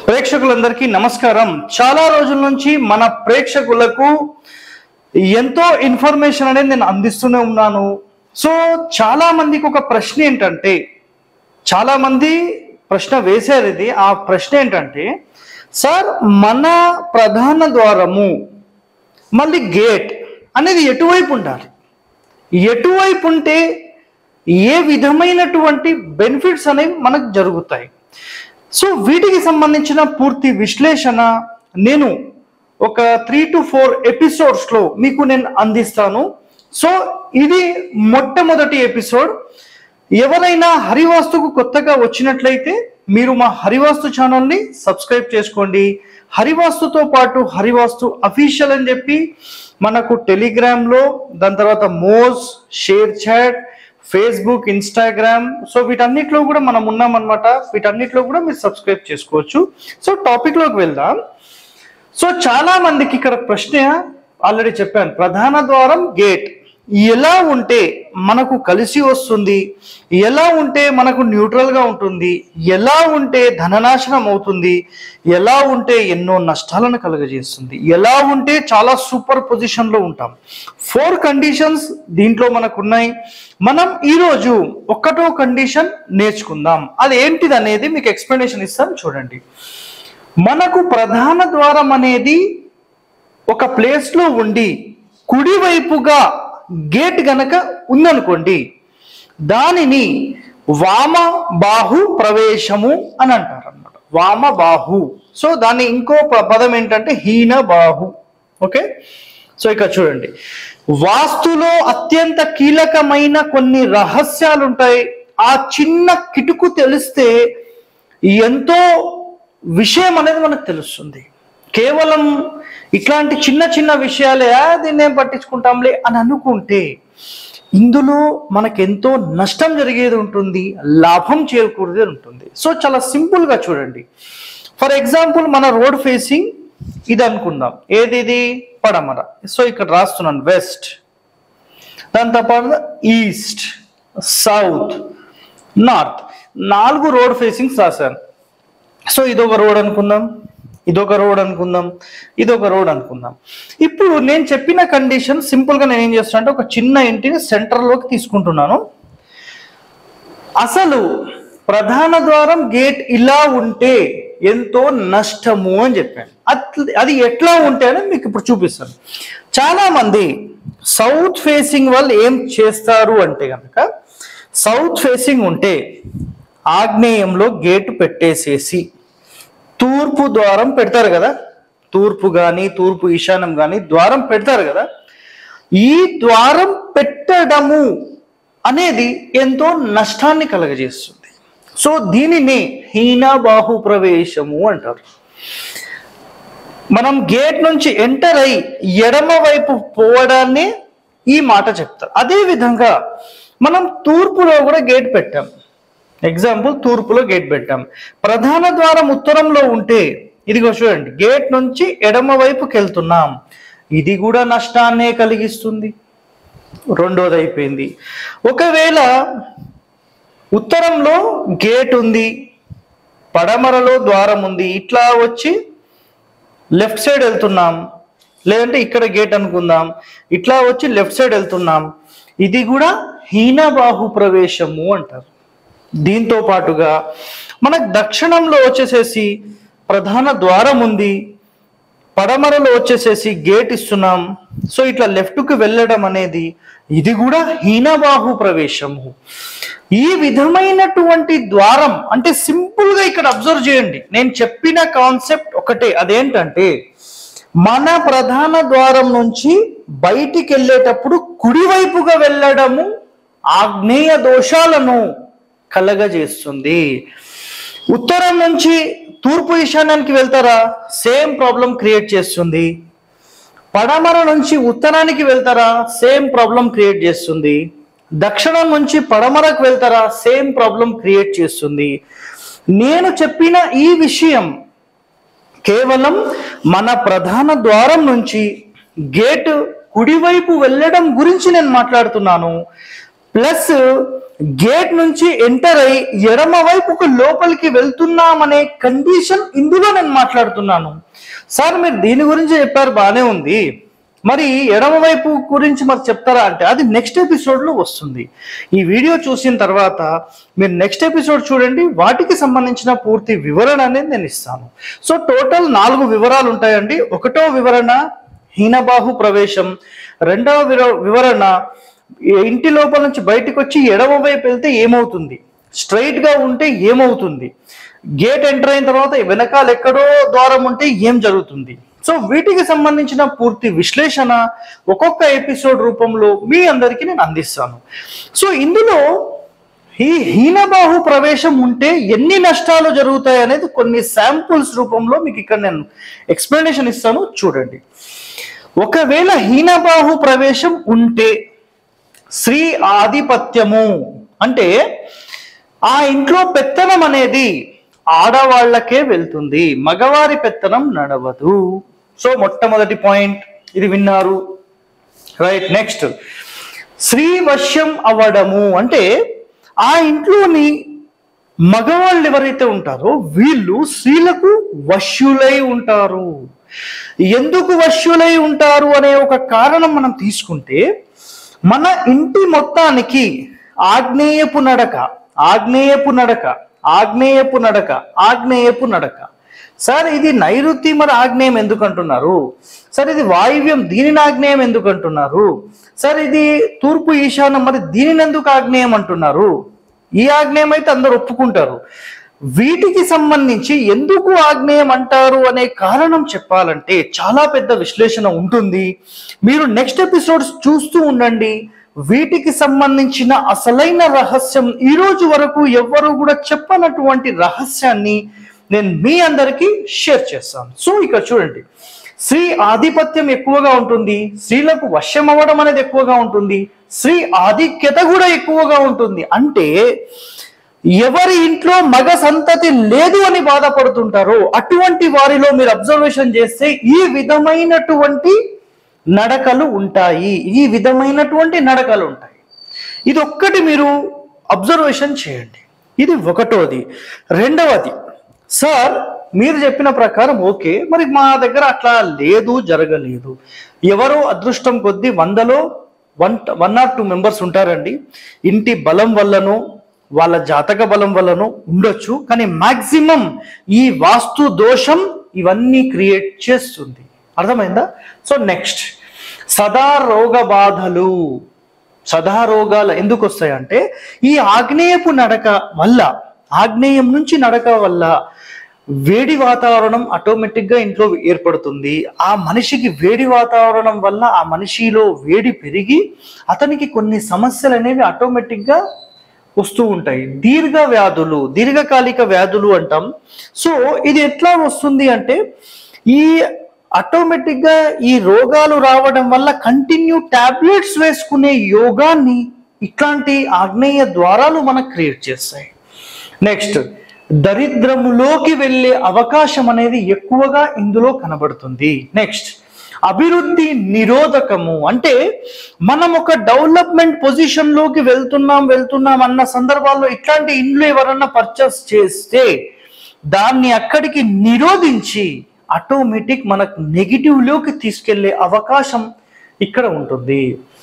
ప్రేక్షకులందరికీ నమస్కారం. చాలా రోజుల నుంచి మన ప్రేక్షకులకు ఎంతో ఇన్ఫర్మేషన్ అనేది నేను అందిస్తూనే ఉన్నాను. సో చాలా మందికి ఒక ప్రశ్న ఏంటంటే, చాలా మంది ప్రశ్న వేశారు. ఇది ఆ ప్రశ్న ఏంటంటే, సార్ మన ప్రధాన ద్వారము మళ్ళీ గేట్ అనేది ఎటువైపు ఉండాలి, ఎటువైపు ఉంటే ఏ విధమైనటువంటి బెనిఫిట్స్ అనేవి మనకు జరుగుతాయి. సో వీటికి సంబంధించిన పూర్తి విశ్లేషణ నేను ఒక 3 to 4 ఎపిసోడ్స్లో మీకు నేను అందిస్తాను. సో ఇది మొట్టమొదటి ఎపిసోడ్. ఎవరైనా హరివాస్తుకు కొత్తగా వచ్చినట్లయితే మీరు మా హరివాస్తు ఛానల్ని సబ్స్క్రైబ్ చేసుకోండి. హరివాస్తుతో పాటు హరివాస్తు అఫీషియల్ అని చెప్పి మనకు టెలిగ్రామ్లో, దాని తర్వాత Moj, ShareChat, Facebook, Instagram, so వీటన్నిటిలో కూడా మనం ఉన్నామన్నమాట. వీటన్నిటిలో కూడా మీరు సబ్స్క్రైబ్ చేసుకోవచ్చు. సో టాపిక్లోకి వెళ్దాం. సో చాలా మందికి ఇక్కడ ప్రశ్న ఆల్రెడీ చెప్పాను, ప్రధాన ద్వారం గేట్ ఎలా ఉంటే మనకు కలిసి వస్తుంది, ఎలా ఉంటే మనకు న్యూట్రల్గా ఉంటుంది, ఎలా ఉంటే ధననాశనం అవుతుంది, ఎలా ఉంటే ఎన్నో నష్టాలను కలుగజేస్తుంది, ఎలా ఉంటే చాలా సూపర్ పొజిషన్లో ఉంటాం. 4 కండిషన్స్ దీంట్లో మనకు ఉన్నాయి. మనం ఈరోజు ఒక్కటో కండిషన్ నేర్చుకుందాం. అది ఏంటిది అనేది మీకు ఎక్స్ప్లెనేషన్ ఇస్తాను, చూడండి. మనకు ప్రధాన ద్వారం అనేది ఒక ప్లేస్లో ఉండి కుడివైపుగా గేట్ గనక ఉందనుకోండి, దానిని వామ బాహు ప్రవేశము అని అంటారు అన్నమాట. వామ బాహు. సో దాని ఇంకో పదం ఏంటంటే హీన బాహు. ఓకే, సో ఇక్కడ చూడండి, వాస్తులో అత్యంత కీలకమైన కొన్ని రహస్యాలు ఉంటాయి. ఆ చిన్న కిటుకు తెలిస్తే ఎంతో విషయం అనేది మనకు తెలుస్తుంది. కేవలం ఇట్లాంటి చిన్న చిన్న విషయాలే దీన్ని ఏం పట్టించుకుంటాంలే అని అనుకుంటే ఇందులో మనకెంతో నష్టం జరిగేది ఉంటుంది, లాభం చేకూరేది ఉంటుంది. సో చాలా సింపుల్గా చూడండి. ఫర్ ఎగ్జాంపుల్ మన రోడ్ ఫేసింగ్ ఇది అనుకుందాం. ఏది ఇది? పడమర. సో ఇక్కడ రాస్తున్నాను వెస్ట్, దాని తర్వాత east, south, north. 4 road facings రాశాను. సో ఇదొక రోడ్ అనుకుందాం, ఇదొక రోడ్ అనుకుందాం, ఇదొక రోడ్ అనుకుందాం. ఇప్పుడు నేను చెప్పిన కండిషన్ సింపుల్గా నేను ఏం చేస్తాను అంటే, ఒక చిన్న ఇంటిని సెంటర్లోకి తీసుకుంటున్నాను. అసలు ప్రధాన ద్వారం గేట్ ఇలా ఉంటే ఎంతో నష్టము అని చెప్పాను. అది ఎట్లా ఉంటే అని మీకు ఇప్పుడు చూపిస్తాను. చాలా మంది సౌత్ ఫేసింగ్ వాళ్ళు ఏం చేస్తారు అంటే కనుక, సౌత్ ఫేసింగ్ ఉంటే ఆగ్నేయంలో గేటు పెట్టేసేసి తూర్పు ద్వారం పెడతారు కదా, తూర్పు కానీ తూర్పు ఈశాన్యం కానీ ద్వారం పెడతారు కదా. ఈ ద్వారం పెట్టడము అనేది ఎంతో నష్టాన్ని కలగజేస్తుంది. సో దీనిని హీన బాహు ప్రవేశము అంటారు. మనం గేట్ నుంచి ఎంటర్ అయి ఎడమ వైపు పోవడాన్ని ఈ మాట చెప్తారు. అదే విధంగా మనం తూర్పులో కూడా గేట్ పెట్టాం. ఎగ్జాంపుల్, తూర్పులో గేట్ పెట్టాం. ప్రధాన ద్వారం ఉత్తరంలో ఉంటే ఇదిగో చూడండి, గేట్ నుంచి ఎడమ వైపుకి వెళ్తున్నాం, ఇది కూడా నష్టాన్నే కలిగిస్తుంది. రెండోది అయిపోయింది. ఒకవేళ ఉత్తరంలో గేట్ ఉంది, పడమరలో ద్వారం ఉంది, ఇట్లా వచ్చి లెఫ్ట్ సైడ్ వెళ్తున్నాం, లేదంటే ఇక్కడ గేట్ అనుకుందాం, ఇట్లా వచ్చి లెఫ్ట్ సైడ్ వెళ్తున్నాం, ఇది కూడా హీనబాహు ప్రవేశము అంటారు. దీంతో పాటుగా మనకు దక్షిణంలో వచ్చేసేసి ప్రధాన ద్వారం ఉంది, పడమరలో వచ్చేసేసి గేట్ ఇస్తున్నాం. సో ఇట్లా లెఫ్ట్కి వెళ్ళడం అనేది ఇది కూడా హీనబాహు ప్రవేశము. ఈ విధమైనటువంటి ద్వారం అంటే సింపుల్గా ఇక్కడ అబ్జర్వ్ చేయండి. నేను చెప్పిన కాన్సెప్ట్ ఒకటే, అదేంటంటే మన ప్రధాన ద్వారం నుంచి బయటికి వెళ్ళేటప్పుడు కుడివైపుగా వెళ్ళడము ఆగ్నేయ దోషాలను కలగజేస్తుంది. ఉత్తరం నుంచి తూర్పు ఈశాన్యానికి వెళ్తారా, సేమ్ ప్రాబ్లం క్రియేట్ చేస్తుంది. పడమర నుంచి ఉత్తరానికి వెళ్తారా, సేమ్ ప్రాబ్లం క్రియేట్ చేస్తుంది. దక్షిణం నుంచి పడమరకు వెళ్తారా, సేమ్ ప్రాబ్లం క్రియేట్ చేస్తుంది. నేను చెప్పిన ఈ విషయం కేవలం మన ప్రధాన ద్వారం నుంచి గేట్ కుడివైపు వెళ్ళడం గురించి నేను మాట్లాడుతున్నాను. ప్లస్ గేట్ నుంచి ఎంటర్ అయి ఎడమ వైపుకు లోపలికి వెళ్తున్నామనే కండిషన్ ఇందులో నేను మాట్లాడుతున్నాను. సార్ మీరు దీని గురించి చెప్పారు, బాగానే ఉంది, మరి ఎడమ వైపు గురించి మరి చెప్తారా అంటే అది నెక్స్ట్ ఎపిసోడ్లో వస్తుంది. ఈ వీడియో చూసిన తర్వాత మీరు నెక్స్ట్ ఎపిసోడ్ చూడండి, వాటికి సంబంధించిన పూర్తి వివరణ అనేది నేను ఇస్తాను. సో టోటల్ 4 వివరాలు ఉంటాయండి. 1వ వివరణ హీనబాహు ప్రవేశం, 2వ వివరణ ఇంటి లోపల నుంచి బయటకు వచ్చి ఎడమ వైపు వెళ్తే ఏమవుతుంది, స్ట్రైట్ గా ఉంటే ఏమవుతుంది, గేట్ ఎంటర్ అయిన తర్వాత వెనకాల ఎక్కడో ద్వారం ఉంటే ఏం జరుగుతుంది. సో వీటికి సంబంధించిన పూర్తి విశ్లేషణ ఒక్కొక్క ఎపిసోడ్ రూపంలో మీ అందరికీ నేను అందిస్తాను. సో ఇందులో ఈ హీనబాహు ప్రవేశం ఉంటే ఎన్ని నష్టాలు జరుగుతాయి అనేది కొన్ని శాంపుల్స్ రూపంలో మీకు ఇక్కడ నేను ఎక్స్ప్లెనేషన్ ఇస్తాను, చూడండి. ఒకవేళ హీనబాహు ప్రవేశం ఉంటే స్త్రీ ఆధిపత్యము అంటే ఆ ఇంట్లో పెత్తనం అనేది ఆడవాళ్లకే వెళ్తుంది, మగవారి పెత్తనం నడవదు. సో మొట్టమొదటి పాయింట్ ఇది విన్నారు, రైట్. నెక్స్ట్ స్త్రీ వశ్యం అవ్వడము అంటే ఆ ఇంట్లోని మగవాళ్ళు ఎవరైతే ఉంటారో వీళ్ళు స్త్రీలకు వశ్యులై ఉంటారు. ఎందుకు వశ్యులై ఉంటారు అనే ఒక కారణం మనం తీసుకుంటే, మన ఇంటి మొత్తానికి ఆగ్నేయపు నడక, ఆగ్నేయపు నడక, ఆగ్నేయపు నడక, ఆగ్నేయపు నడక. సార్ ఇది నైరుతి, మరి ఆగ్నేయం ఎందుకు అంటున్నారు? సార్ ఇది వాయువ్యం, దీనిని ఆగ్నేయం ఎందుకు అంటున్నారు? సార్ ఇది తూర్పు ఈశాన్యం, మరి దీనిని ఎందుకు ఆగ్నేయం అంటున్నారు? ఈ ఆగ్నేయం అయితే అందరు ఒప్పుకుంటారు. వీటికి సంబంధించి ఎందుకు ఆగ్నేయం అంటారు అనే కారణం చెప్పాలంటే చాలా పెద్ద విశ్లేషణ ఉంటుంది. మీరు నెక్స్ట్ ఎపిసోడ్స్ చూస్తూ ఉండండి. వీటికి సంబంధించిన అసలైన రహస్యం ఈ రోజు వరకు ఎవ్వరూ కూడా చెప్పనటువంటి రహస్యాన్ని నేను మీ అందరికీ షేర్ చేస్తాను. సో ఇక్కడ చూడండి, స్త్రీ ఆధిపత్యం ఎక్కువగా ఉంటుంది, స్త్రీలకు వశ్యం అవ్వడం అనేది ఎక్కువగా ఉంటుంది, స్త్రీ ఆధిక్యత కూడా ఎక్కువగా ఉంటుంది. అంటే ఎవరి ఇంట్లో మగ సంతతి లేదు అని బాధపడుతుంటారో అటువంటి వారిలో మీరు అబ్జర్వేషన్ చేస్తే ఈ విధమైనటువంటి నడకలు ఉంటాయి, ఈ విధమైనటువంటి నడకలు ఉంటాయి. ఇది ఒక్కటి మీరు అబ్జర్వేషన్ చేయండి. ఇది ఒకటోది. రెండవది, సార్ మీరు చెప్పిన ప్రకారం ఓకే, మరి మా దగ్గర అట్లా లేదు, జరగలేదు. ఎవరో అదృష్టం కొద్దీ 100లో 1 or 2 మెంబర్స్ ఉంటారండి. ఇంటి బలం వల్లనో వాళ్ళ జాతక బలం వల్లనో ఉండొచ్చు, కానీ మాక్సిమం ఈ వాస్తు దోషం ఇవన్నీ క్రియేట్ చేస్తుంది. అర్థమైందా? సో నెక్స్ట్, సదా రోగ బాధలు, సదా రోగాలు ఎందుకు వస్తాయంటే ఈ ఆగ్నేయపు నడక వల్ల, ఆగ్నేయం నుంచి నడక వల్ల వేడి వాతావరణం ఆటోమేటిక్గా ఇంట్లో ఏర్పడుతుంది. ఆ మనిషికి వేడి వాతావరణం వల్ల ఆ మనిషిలో వేడి పెరిగి అతనికి కొన్ని సమస్యలు అనేవి ఆటోమేటిక్గా వస్తూ ఉంటాయి. దీర్ఘ వ్యాధులు, దీర్ఘకాలిక వ్యాధులు అంటాం. సో ఇది ఎట్లా వస్తుంది అంటే ఈ ఆటోమేటిక్గా ఈ రోగాలు రావడం వల్ల కంటిన్యూ టాబ్లెట్స్ వేసుకునే యోగాన్ని ఇట్లాంటి ఆగ్నేయ ద్వారాలు మనకు క్రియేట్ చేస్తాయి. నెక్స్ట్, దరిద్రములోకి వెళ్ళే అవకాశం అనేది ఎక్కువగా ఇందులో కనబడుతుంది. నెక్స్ట్, అభివృద్ధి నిరోధకము అంటే మనం ఒక డెవలప్మెంట్ పొజిషన్ లోకి వెళ్తున్నాం అన్న సందర్భాల్లో ఇట్లాంటి ఇండ్లు ఎవరన్నా పర్చేస్ చేస్తే దాన్ని అక్కడికి నిరోధించి ఆటోమేటిక్ మనకు నెగిటివ్ లోకి తీసుకెళ్లే అవకాశం ఇక్కడ ఉంటుంది.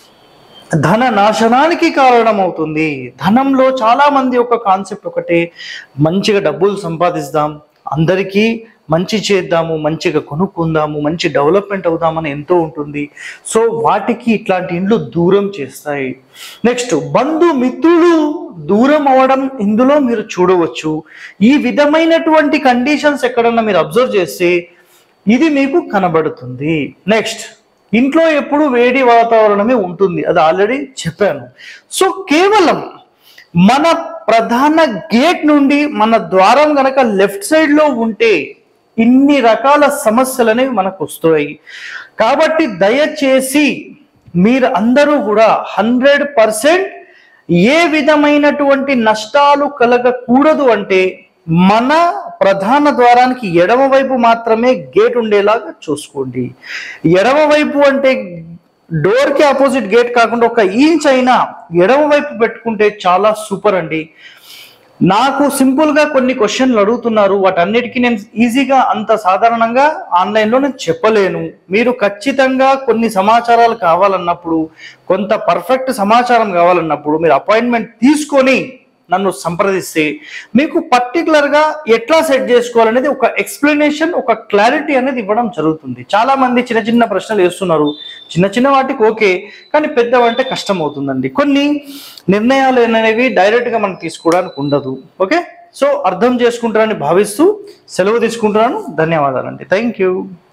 ధన నాశనానికి కారణం అవుతుంది. ధనంలో చాలా మంది ఒక కాన్సెప్ట్ ఒకటే, మంచిగా డబ్బులు సంపాదిస్తాం, అందరికీ మంచి చేద్దాము, మంచిగా కొనుక్కుందాము, మంచి డెవలప్మెంట్ అవుదామని ఎంతో ఉంటుంది. సో వాటికి ఇట్లాంటి ఇండ్లు దూరం చేస్తాయి. నెక్స్ట్, బంధుమిత్రులు దూరం అవ్వడం ఇందులో మీరు చూడవచ్చు. ఈ విధమైనటువంటి కండిషన్స్ ఎక్కడన్నా మీరు అబ్జర్వ్ చేస్తే ఇది మీకు కనబడుతుంది. నెక్స్ట్, ఇంట్లో ఎప్పుడు వేడి వాతావరణమే ఉంటుంది, అది ఆల్రెడీ చెప్పాను. సో కేవలం మన ప్రధాన గేట్ నుండి మన ద్వారం గనక లెఫ్ట్ సైడ్ లో ఉంటే ఇన్ని రకాల సమస్యలు అనేవి మనకు వస్తాయి. కాబట్టి దయచేసి మీరు అందరూ కూడా 100% ఏ విధమైనటువంటి నష్టాలు కలగకూడదు అంటే మన ప్రధాన ద్వారానికి ఎడమ వైపు మాత్రమే గేట్ ఉండేలాగా చూసుకోండి. ఎడమ వైపు అంటే డోర్ కి ఆపోజిట్ గేట్ కాకుండా ఒక ఇంచ్ అయినా ఎడమ వైపు పెట్టుకుంటే చాలా సూపర్ అండి. నాకు సింపుల్ గా కొన్ని క్వశ్చన్లు అడుగుతున్నారు, వాటన్నిటికీ నేను ఈజీగా అంత సాధారణంగా ఆన్లైన్లో నేను చెప్పలేను. మీరు ఖచ్చితంగా కొన్ని సమాచారాలు కావాలన్నప్పుడు, కొంత పర్ఫెక్ట్ సమాచారం కావాలన్నప్పుడు మీరు అపాయింట్మెంట్ తీసుకొని నన్ను సంప్రదిస్తే మీకు పర్టికులర్ గా ఎట్లా సెట్ చేసుకోవాలనేది ఒక ఎక్స్ప్లెనేషన్, ఒక క్లారిటీ అనేది ఇవ్వడం జరుగుతుంది. చాలా మంది చిన్న చిన్న ప్రశ్నలు వేస్తున్నారు, చిన్న చిన్న వాటికి ఓకే, కానీ పెద్దవంటే కష్టం అవుతుందండి. కొన్ని నిర్ణయాలు అనేవి డైరెక్ట్ గా మనం తీసుకోవడానికి ఉండదు. ఓకే, సో అర్థం చేసుకుంటారని భావిస్తూ సెలవు తీసుకుంటున్నాను. ధన్యవాదాలండి. Thank you.